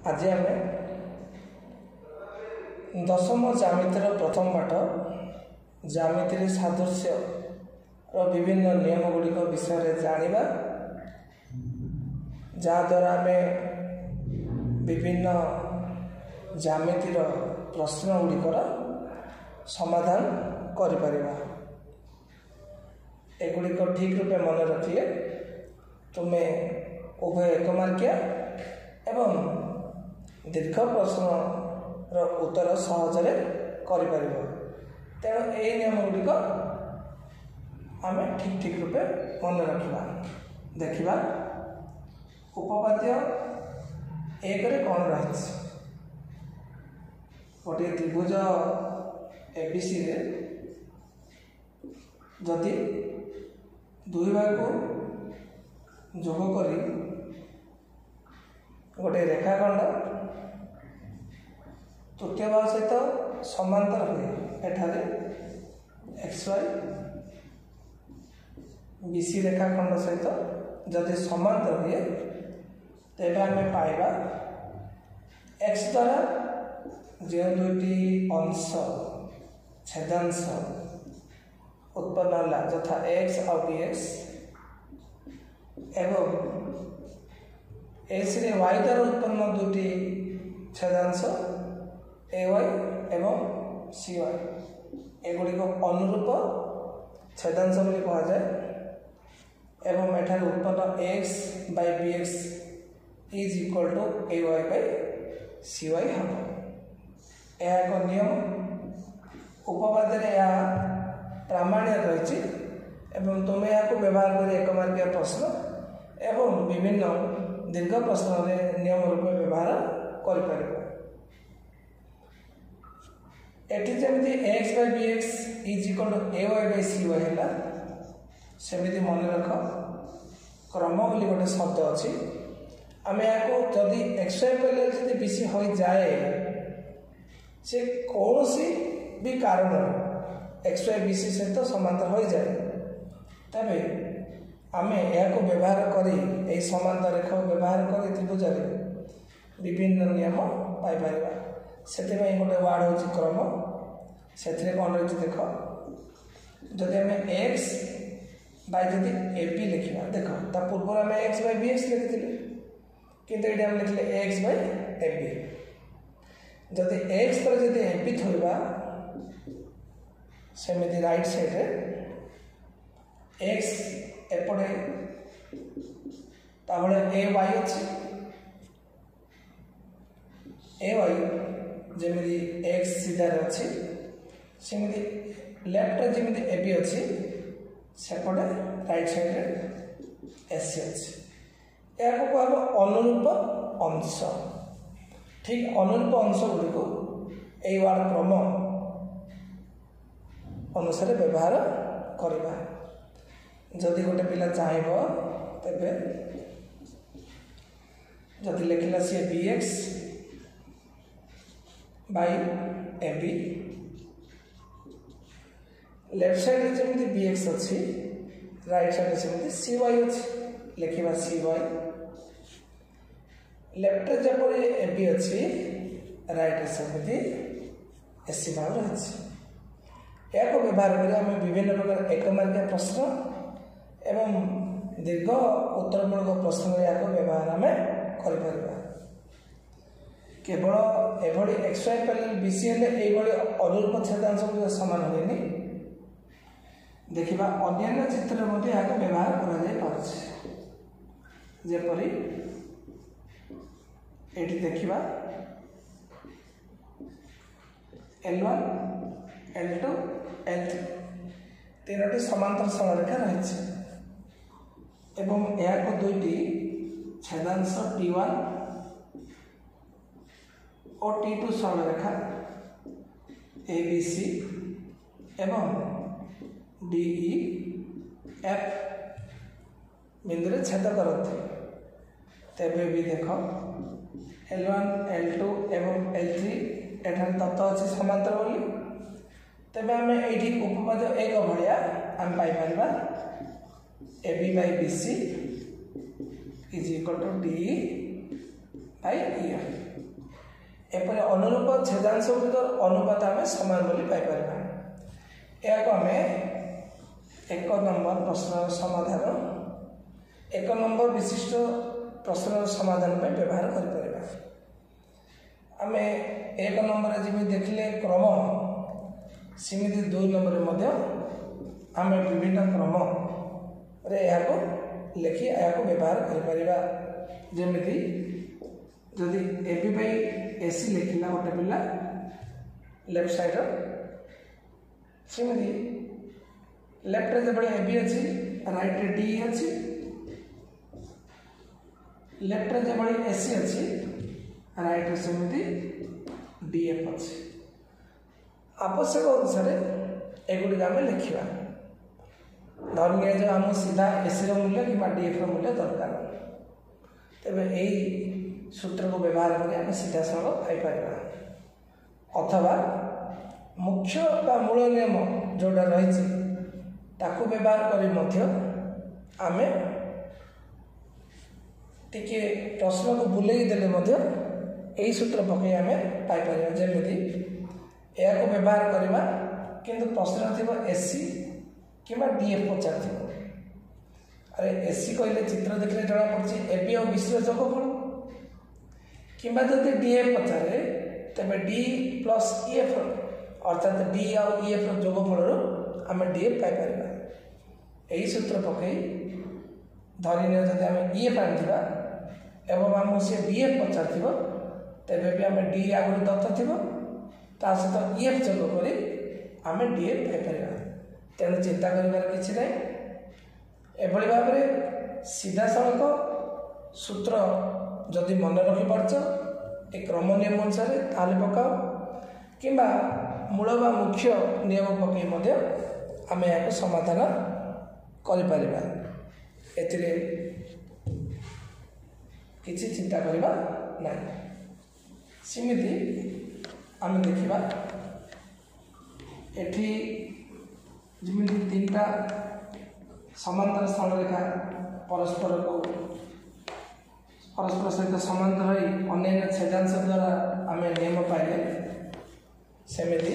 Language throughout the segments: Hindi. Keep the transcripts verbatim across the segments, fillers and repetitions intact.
आज आम दशम ज्यामितिर प्रथम पाठ ज्यामिति सादृश्य विभिन्न नियम गुड़िक विषय जानिबा जहाद्वारा आम विभिन्न ज्यामितिर प्रश्न गुड़िकर समाधान करिपरिबा। एगुड़िक ठीक रूपे मन रखिए तुम्हें उभय एक मार्किया एवं दीर्घ प्रश्न उत्तर सहजरे करिपर। तेणु यही नियम गुड़िक आम ठीक ठीक रूपे मन रखा। देखा उपपाद्य एक कौन रही गोटे त्रिभुज एबीसी रे जदि दुई भाग को जोग करी गोटे रेखाखंड तृतीय भाग सहित समांतर हुए एठारे एक्स वाई बीसी रेखाखंड सहित जदि समांतर हुए तेबे आम पाइबा एक्स द्वारा जो दुईटी अंश छेदांश उत्पन्न होला यथा एक्स और बीएक्स एवं एक्स रे वाई द्वारा उत्पन्न दुईटी छेदांश ए वाई एवं सी वाई एगुड़ी को अनुरूप छेदांश बोली कहा जाए एवं एठारे उत्पन्न X by B X is equal to A Y by C Y हम यह एक नियम उपपाद्य प्रामाण्य रही एवं तुम्हें यहाँ व्यवहार कर एक मार्किया प्रश्न एवं विभिन्न दीर्घ प्रश्न नियम रूप व्यवहार कर एटी जमी X by B X is equal to A Y by C Y है सेमती मन रख क्रम बोली गोटे शब्द अच्छी आम यहाँ जदि एक्स वाई पहले बेसी हो जाए से कौन सी भी कारण एक्स वाई बीसी सहित समांतर हो जाए तबे आम यहाँ व्यवहार कर समांतर रेखा व्यवहार कर त्रिभुज विभिन्न नियम पाइपर से गोटे वार्ड हूँ क्रम से कौन रही देख जदि आम एक्स बाय जदि ए बी लिखा देख ता पूर्व आम एक्स बाय बी एक्स लिखी किंतु ये आम लिखले एक्स बाय ए बी जदि एक्स पर जदि ए बी थोड़ा सेमती राइट साइड्रे एक्स एपटे ताबले ए वाई अच्छी ए वाई जमी एक्स सीधार अच्छी सेमती लेफ्ट जमी ए बी अच्छी सेपटे राइट साइड्रे एस सी अच्छी या कहब अनुरूप अंश ठीक अनुरूप अंश गुड़िक यही वार्ड क्रम अनुसार व्यवहार करवा। जदि गोटे पिला चाहब तेबे जदि लिखला C B X by A B left side जमी बी एक्स अच्छी राइट साइड सेमती सी वाई अच्छी लिखा सी वाई लेफ्ट जपर ए बी अच्छी राइट सेमती एस सी भाव रही या व्यवहार कर आम विभिन्न प्रकार एक मार्किया प्रश्न एवं दीर्घ उत्तरमूलक प्रश्न या व्यवहार आम कर केवल एभली एक्स वाई पैरेलल बीसी हेले अनुरूप छेदांश सामान हुए देखा अन्य चित्र यहाँ व्यवहार करपरी ये देखा L one L two L three तीनो समांतर सरलरेखा रही एवं यहाँ को दुईटी छेदांश टी वन और टी टू सरलरेखा ए बी सी एवं डी ई एफ बिंदु छेद करते तेबे भी देख एल वन एल टू एवं एल थ्री एठार तत्व अच्छी समांतर बोली तेबे आम ये उपपाद्य एक भाया आम पाइपर A B by B C is equal to D by E F एपरि अनुरूप छेदांश गुड़िक अनुपात आम सामान बोली पाइपर। यह आम एक नंबर प्रश्न समाधान एक नंबर विशिष्ट प्रश्न समाधान में व्यवहार कर आम एक नंबर जमी देखले क्रम सेमती दुई नंबर आम विभिन्न क्रम लिखि या व्यवहार करमती जदि ए बी बाई ए सी लिखला गोटे पिला लेफ्ट साइड सेमती लेफ्ट रे जो ए बी अच्छी राइट रे डी अच्छी लेफ्ट रे जो ए सी अच्छी राइट रे सेमती डी एफ अच्छी आवश्यक अनुसार एगुड़ी आम लिखा धरनीय जो आम सीधा एसी मूल्य कि डी एफ मूल्य दरकार तेज यही सूत्र को व्यवहार कर सीधा सड़क पाइपर अथवा मुख्य बा मूल नियम जोटा रही ताकू व्यवहार कर आम टिके प्रश्न को बुलेई देले यही सूत्र पकई आम पाइपर जमी या व्यवहार करवा किंतु प्रश्न थी एसी कि डी एफ पचार थी अरे एसी कहले चित्र देखने जना पड़ी ए बी और बीसी जोगफल कि डी एफ पचारे तेरे डी प्लस ई एफ अर्थात डी आउ ई एफ जोगफल आम डी एफ पाइपर यही सूत्र पकई धरी जब आम ई एफ आनी एवं आम सी डी एफ पचार थी तेरे भी आम डी आगुरी दत्त थी ता सहित ई एफ जोग कर आम डी एफ पाइपर तेणु चिंता कर किसी ना एभली भाव में सीधा सड़क सूत्र जदि मन रखिपार ए क्रम नियम अनुसार ताले पकाओ कि मूल बा मुख्य नियम पकई आम या समाधान कर किसी चिंता करवा ना सेमती आम देखा एठी जमी तीन टा समांतर स्थल रेखा परस्पर को परस्पर सहित समांतर हो अन्य छेदांश द्वारा आम नियम पाइले सेमती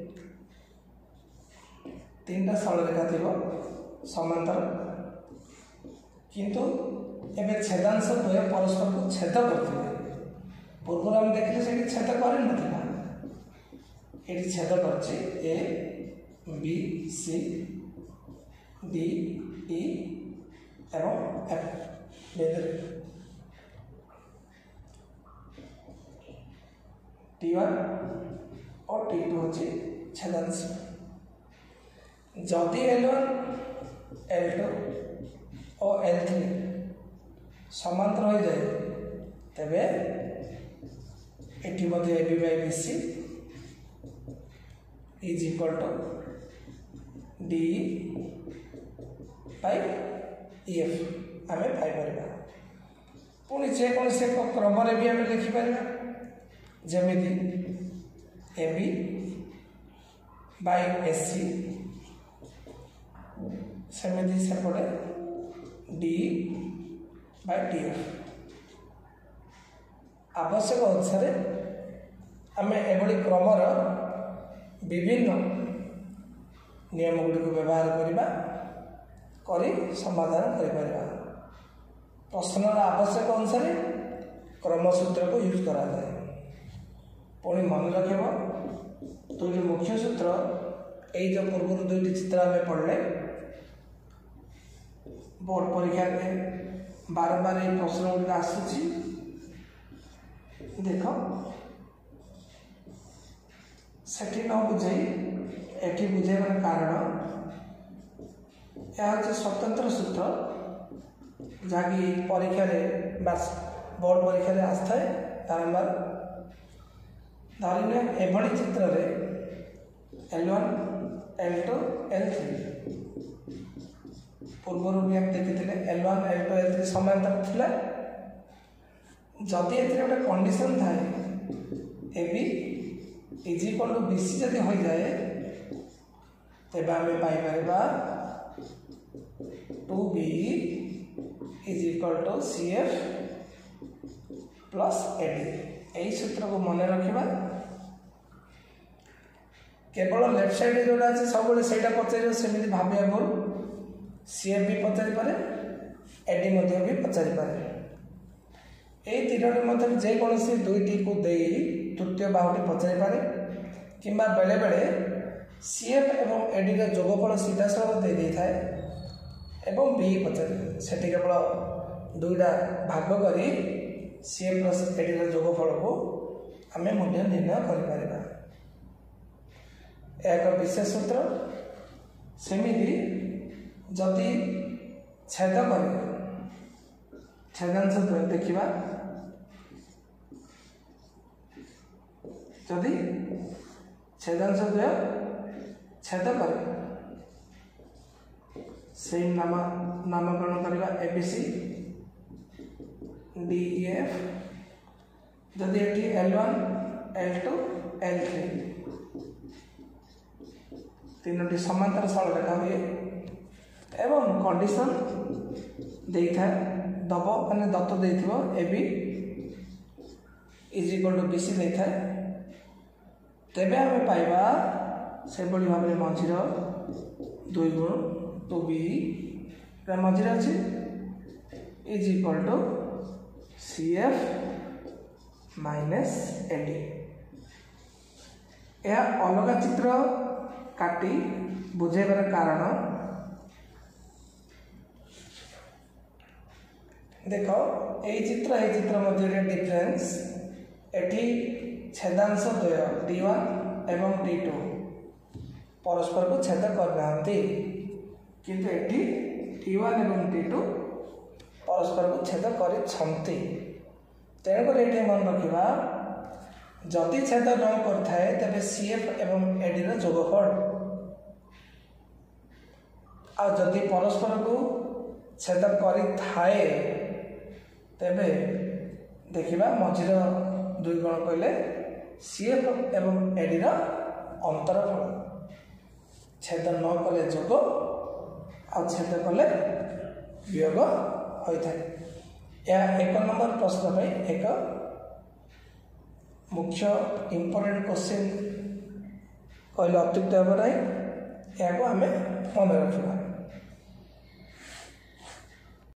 तीन टा स्थल रेखा थी समांतर किंतु एवं छेदांश द्वय परस्पर को छेद करते पूर्व आम देखिले से छेद कर छेद कर ए बी सी डी ई एवं एफ टी वन और टी टू हूँ छेदांश जदि एल वन एल टू और एल थ्री समांतर हो जाए तेबे एटी मध्य A B by B C is equal to D by E F आम पाइपर पुणी जेकोसी एक क्रम भी आम लिखिपर जमी ए बी बाई ए सी सेमती सेपटे डी बाई डी एफ आवश्यक अनुसार आम एभली क्रमर विभिन्न नियम गुड़िक व्यवहार करवा करी समाधान कर प्रश्नर आवश्यक अनुसार क्रम सूत्र को यूज करा जाए पुणी मन रख दुईट मुख्य सूत्र यही जो पूर्व दुईट चित्र आम पढ़ले बोर्ड परीक्षा में बार बार ये प्रश्न गुड़िक आसूची देख सेठी न बुझे एठी बुझेबार कारण यह स्वतंत्र सूत्र जहाँकि परीक्षा बोर्ड परीक्षा आसता है बारंबार धरने एभली चित्र L one L two L three पूर्व भी हम देखी L one L two L three समांतर थिला जदि ए गोटे कंडीशन थाए A B is equal to B C जदि हो जाए तेज आम पाइपर two B is equal to C F plus A D यही सूत्र को मन रखा केवल लेफ्ट साइड जोड़ा अच्छे सब से पचार सेमती भाविया भूल सीएफ भी पचारि पारे एडी भी पचारि पारे यही तीनोटी मध्य जेकोसी दुईटी को दे तृतीय बाहुटी पचारि पारे किंबा बेले बेले सीएफ एवं एडी का जोगफल सीधा सड़क दे दे थाए एवं बी पचारे से केवल दुईटा भाग करी सीएफ प्लस एडी का जोगफल को आम मूल्य निर्णय कर एक विशेष सूत्र सेमिति जदि छेद कर छेदांश देखा जदि छेदांश छेद कर सेम नाम नामकरण करवा एबीसी डीईएफ जदि एटी L one L two L three तीनोटी समांतर सरल रेखा हुए एवं कंडीशन दे था दब मैंने दत्त दे A B is equal to BC दे था तेबे आम पाइबा से भाव में मझीर दुई गुण टू बी मझीर अच्छी is equal to C F minus AD यह अलग चित्र काटी बुझेबार कारण देख यही चित्र यही चित्र मध्य डिफरेंस एटी छेदांश द्वय डी वन एवं डी टू परस्पर को छेद करना किंतु एटी डी वन एवं डी टू परस्पर को छेद कर तेणुक ये मन रखा जदि छेद न करए तेरे सीएफ एवं एडी जोगफल आ जदि परस्पर को छेद करे तेबे देखा मझीर दुई गुण कहले सीएफ एवं एडी अंतरफल छेद न कले जोग आ छेद कले वियोग होता है। यह एक नंबर प्रश्न में एक मुख्य इंपोर्टेंट क्वेश्चन कहले अत्युक्त हे ना यहाँ आम मन रखा।